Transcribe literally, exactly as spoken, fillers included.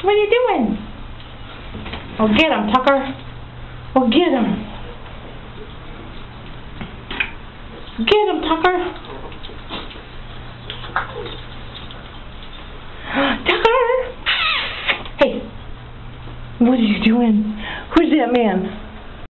What are you doing? Oh, get him, Tucker. Oh, get him. Get him, Tucker. Tucker! Hey, what are you doing? Who's that man?